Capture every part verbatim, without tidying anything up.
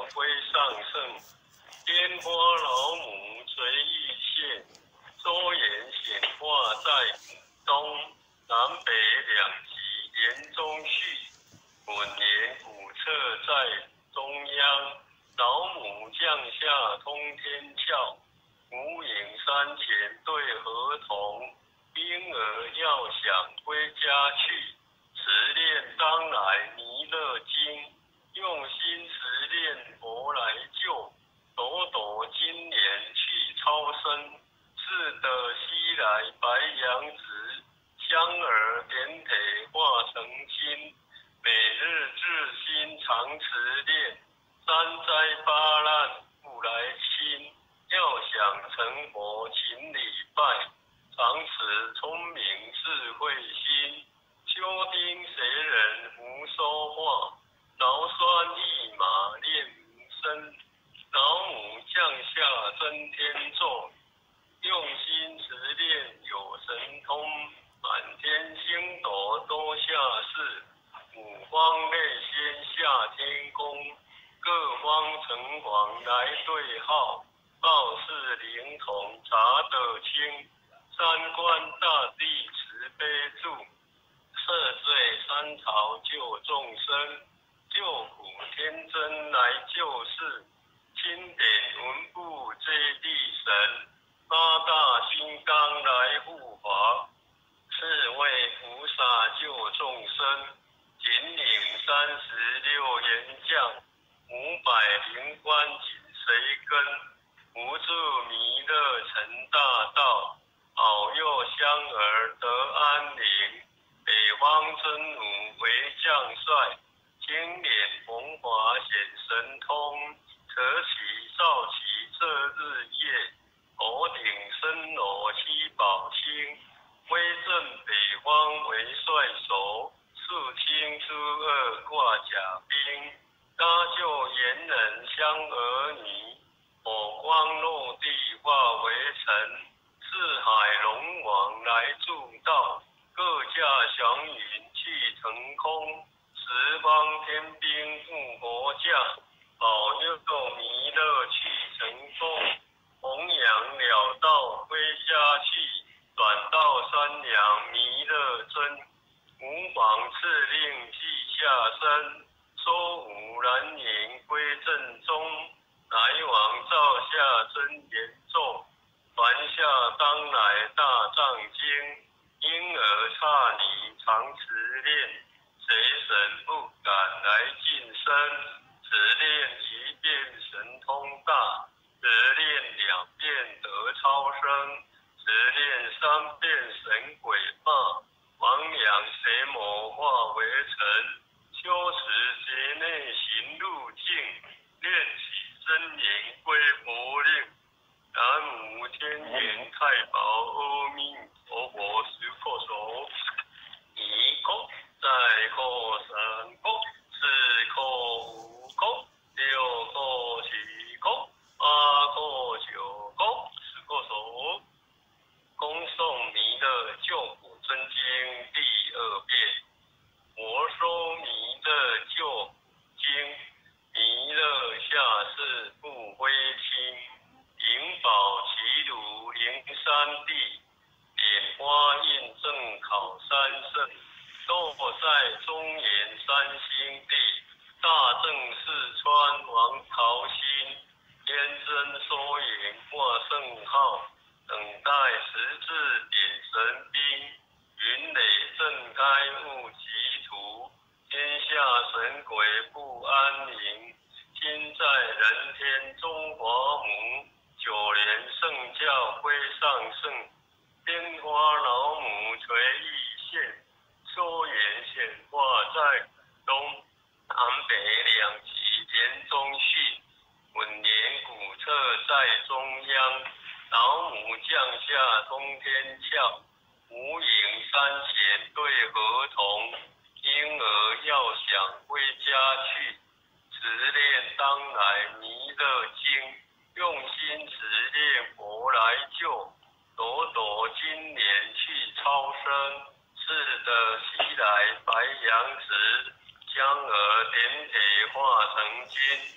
翘辉上胜，拈花老母垂玉线，周延显化在母东，南北两极连中续，滚连古侧在中央，老母降下通天窍，无影山前对河童，婴儿要想归家去，持念当来弥勒经，用心持念佛来救，朵朵金莲去超生，是得西来白羊子，香儿点腿化成金，每日至心常持念，三灾八难不来侵，要想成佛请礼拜，常持聪明智慧心，修丁谁人无说话，劳酸一马练名声，老母降下真天咒，用心持念有神通，满天星斗都下世，五方内仙下天宫，各方城隍来对号，报事灵童查得清，三观大帝慈悲助，赦罪三朝救众生，救苦天真来救世，钦点文部接地神，八大金刚来护法，四位菩萨救众生，引领三十六员将，五百灵官紧随跟，无助弥勒成大道，保佑香儿得安宁，北方真武为将帅，青脸红华显神通，扯起扫起这日夜，头顶深罗七宝星，威震北方为帅首，肃清诸恶挂甲兵，搭救贤人香儿女，火光落地化为尘，四海龙王来助道，各驾祥云去腾空，十方天兵护国驾，保佑弥勒取成功，弘扬了道归家去，转到山阳弥勒真，无妨敕令记下身，收五兰银归正中，来往照下真言咒，传下当来大藏经，婴儿刹你常持念，谁神不敢来近身，只念一遍神通大，只念两遍得超生，只念三遍神鬼骂，亡两邪魔化为尘，修持劫内行路径，念起真言归佛令，南无天眼太保阿弥陀佛，十叩首，一叩再叩三叩四叩五叩六叩七叩八叩九叩，十叩首，恭诵弥勒救苦真经第二遍。我说弥勒救苦经，弥勒下世不灰心，灵宝齐如灵山地，莲花印正考三圣，都在中原三星地，大正四川王桃心，天真缩影挂圣号，等待十字点神兵，云垒震开雾集图，天下神鬼不安宁，今在人天中华母，九莲圣教归上圣，天花老母垂玉线，周延显化在东，南北两极连中续，稳连古侧在中央，老母降下通天窍，无影山前对河童，婴儿要想归家去，持念当来弥勒经，用心持念佛来救，朵朵金莲去超生，是的西来白羊子，将儿点铁化成金，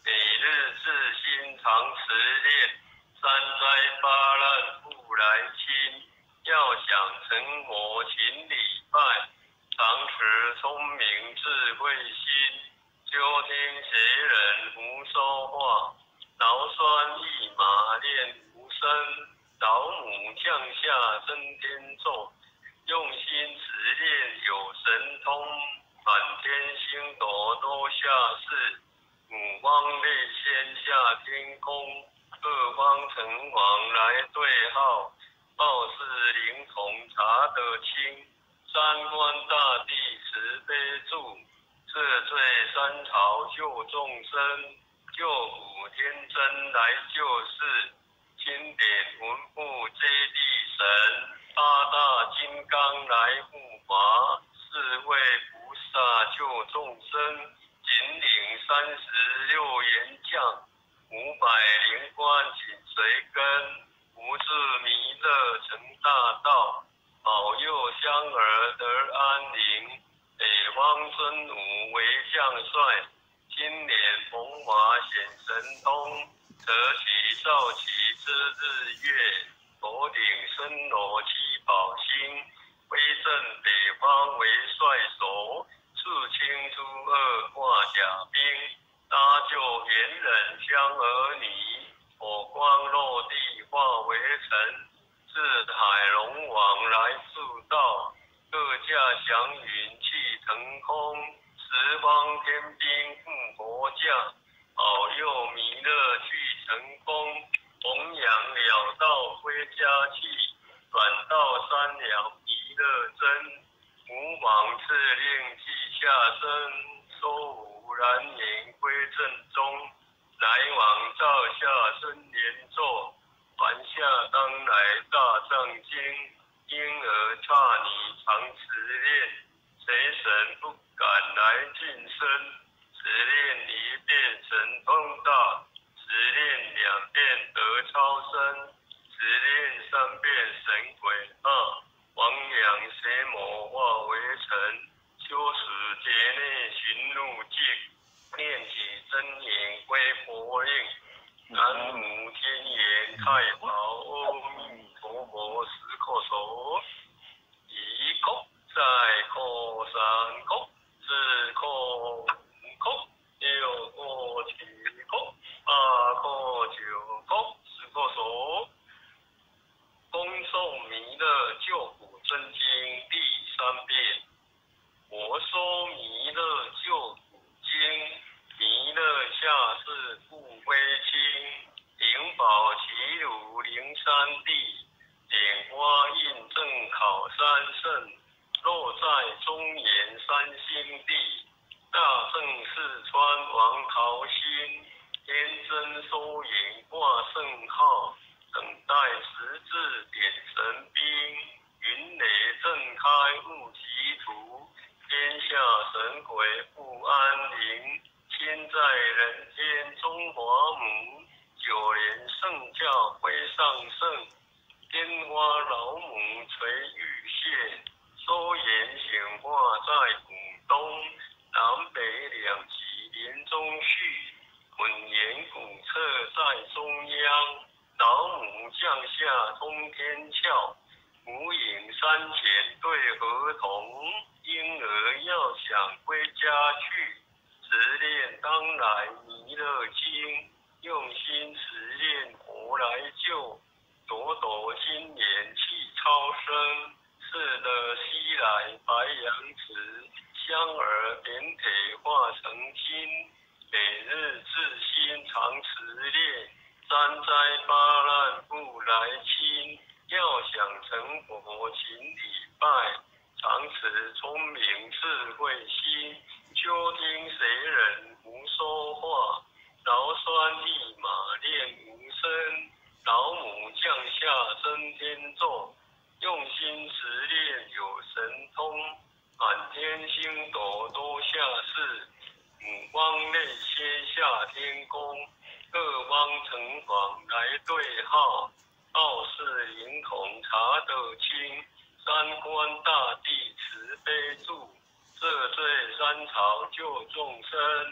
每日自心常持念，三灾八难复来侵。要想成佛勤礼拜，常持聪明智慧心。究听邪人无说话，劳酸一马练无声。老母降下升天咒，用心持念有神通。满天星斗多下世，五方列仙下天宫。各方城隍来对号，报是灵童查得清。三官大帝慈悲助，赦罪三朝救众生。救苦天真来救世，经典文部接地神。八大金刚来护法，四位菩萨救众生。引领三十六员将，五百灵官紧随跟。不自弥勒成大道，保佑香儿得安宁。北方孙武为将帅，今年风华显神通。得取少旗之日月，头顶身罗七宝星。威震北方为帅首，肃清诸恶挂甲兵。搭救猿人将儿女，火光落地化为尘。四海龙王来助道，各驾祥云气腾空。十方天兵护佛驾，保佑弥勒去成功。弘扬了道归家去，转到三了弥勒真。吾往敕令记下生，收吾然言归正中。来往照下生莲座，凡下当来大藏经。婴儿刹你常持念，谁神不敢来近身。持念一遍神通大，持念两遍得超生，持念三遍神鬼二。亡羊邪魔化为尘，修持劫内行路径。念起真言归佛令，南无天眼太保阿弥陀佛十叩首。一叩再叩三叩四叩五叩六叩七叩八叩九叩十叩首。恭诵弥勒救苦真经第三遍。我说弥勒救苦经，弥勒下世不归亲。灵宝齐如灵山地，点花印证考三圣。落在中原三星地，大圣四川王桃心。天真收引挂圣号，等待十字点神兵。云雷震开雾极图，天下神鬼不安宁。亲在人间中华母，九年圣教归上圣。天花老母垂雨线，收言显化在古东。南北两极连中续，混言古册在中央。老母降下通天窍，无影山前对合同。婴儿要想归家去，持念当来弥勒经。用心持念佛来救，朵朵金莲气超生。是的西来白羊池，香儿点铁化成金。每日自心常持念，三灾八难不来侵。要想成佛勤礼拜，常持聪明智慧心。究听谁人无说话，劳酸一马练无声。老母降下升天咒，用心持念有神通。满天星斗多下世，五方内仙下天宫。各方城隍来对号，报是灵童查得清。三官大帝慈悲助，赦罪三朝救众生。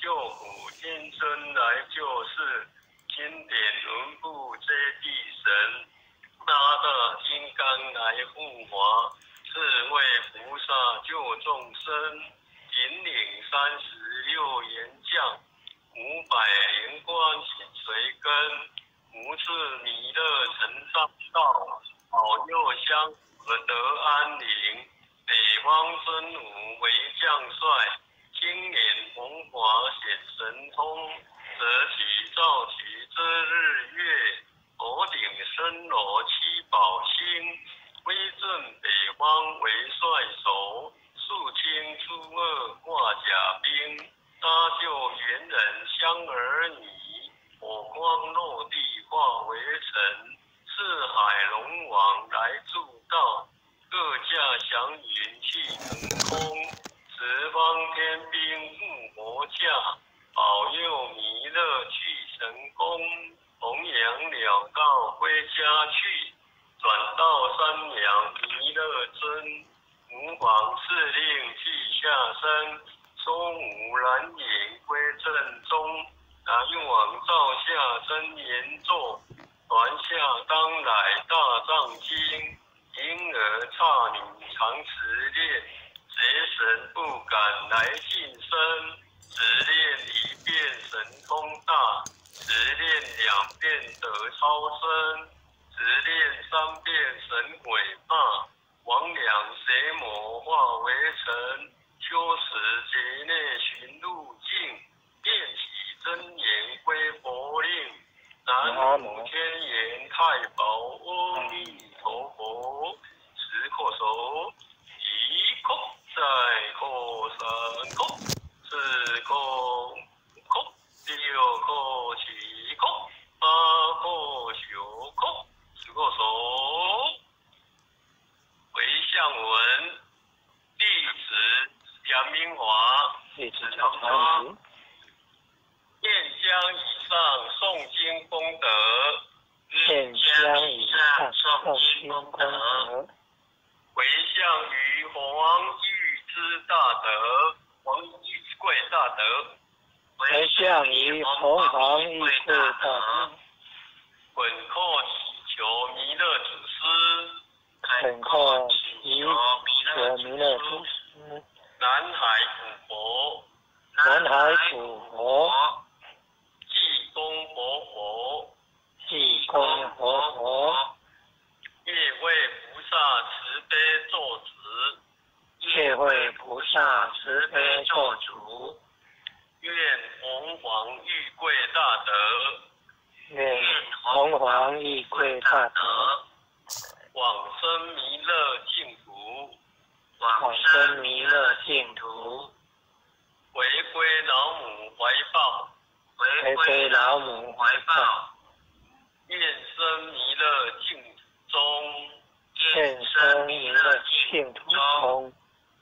救苦今生来救世，经典轮布接地神，大大金刚来护华，智慧菩萨救众生，引领三十六元将，五百灵光显垂根，无次弥勒成上道，保佑香和得安宁。北方真武为将帅，青年红华显神通，择取造取遮日月，头顶身罗七宝星，威震北方为帅首，肃清诸恶挂甲兵，搭救猿人香儿女，火光落地化为尘，四海龙王来助道，各驾祥云去腾空，十方天兵护国驾，保佑弥勒取神功，弘扬了道归家去，转到山阳弥勒尊，吾皇敕令俱下生，松无蓝影归正中，南往照下真言座，传下当来大藏经，婴儿刹女常持念，邪神不敢来近身，只念一遍神通大，只念两遍得超生，只念三遍神鬼怕，魍魉邪魔化为尘，修持劫内寻路径，念起真言归佛令，南无天眼太保阿弥陀佛，持叩首，一叩再叩三叩，四叩五叩，六叩七叩，八叩九叩，持叩首。回向文，弟子杨明华， 弟子杨明华， 愿将以上诵经功德， 愿将以上诵经功德， 回向于黄玉之大德，黄玉贵大德， 回向于红黄玉贵大德， 恳叩祈求弥勒祖师， 恳叩祈求弥勒祖师， 南海普佛， 南海普佛， 济公活佛， 济公活佛， 月慧菩萨慈悲作子， 月慧菩萨慈悲作主， 愿红黄玉贵大德， 愿红黄玉贵大德， 往生弥勒净土， 往生弥勒净土， 回归老母怀抱， 回归老母怀抱， 愿生弥勒净土中， 愿生弥勒净土中，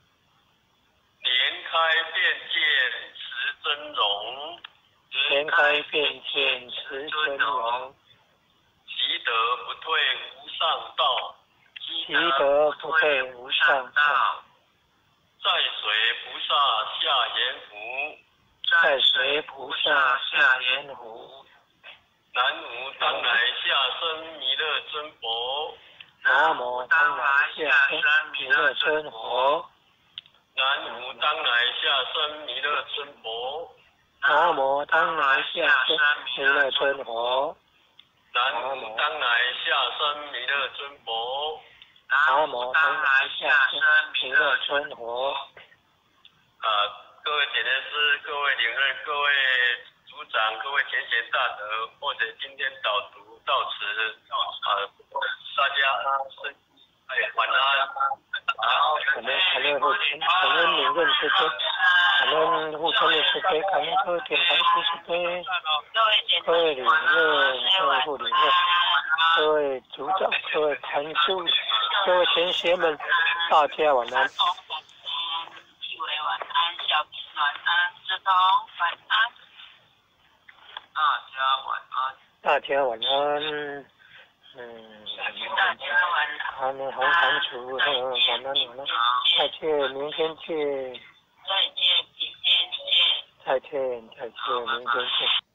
莲开变见持真容， 莲开变见持真容， 积德不退无上道， 积德不退无上道， 在水菩萨下阎浮， 在水菩萨下阎浮， 南无当来下生弥勒真佛， 南无当来下生弥勒真佛， 南无当来下生弥勒真佛， 南无当来下生弥勒真佛， 南无当来下生弥勒真佛， 南无当来下生弥勒真佛。 啊，各位点点师、各位领任、各位组长、各位前贤大德，或者今天导读到此，啊，大家身哎晚安。好， 感恩感恩父亲，感恩领任师尊，感恩护尊的师尊，感恩各位点坛师师尊，各位领任、各位护领任、各位组长、各位坛书、各位前贤们，大家晚安。 晚安，小平晚安，志彤晚安， 大家晚安。 大家晚安。嗯， 大家晚安。 他们红堂主，晚安晚安。再见，明天见。 再见，明天见。 再见，再见，明天见。